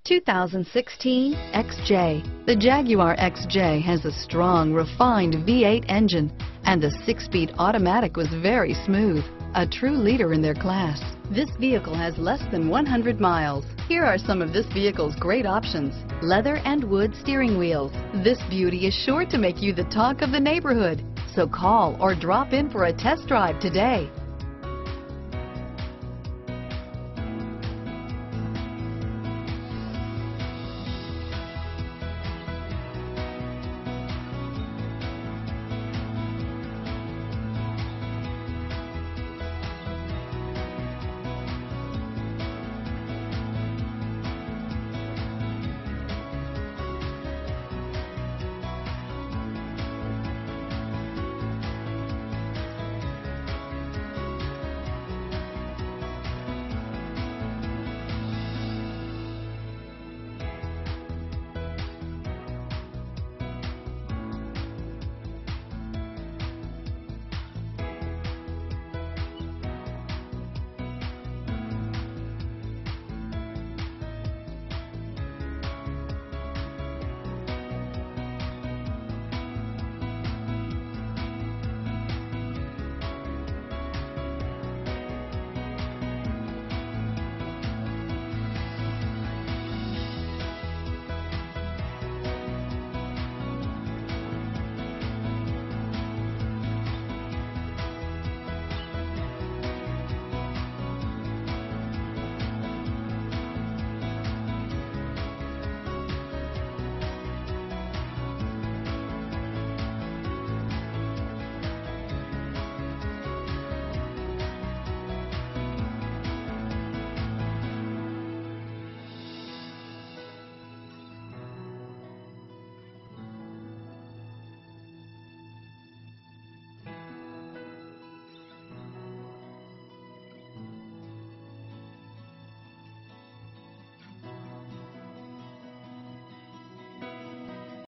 2016 XJ. The Jaguar XJ has a strong, refined V8 engine, and the 6-speed automatic was very smooth, a true leader in their class. This vehicle has less than 100 miles. Here are some of this vehicle's great options: leather and wood steering wheels. This beauty is sure to make you the talk of the neighborhood. So call or drop in for a test drive today.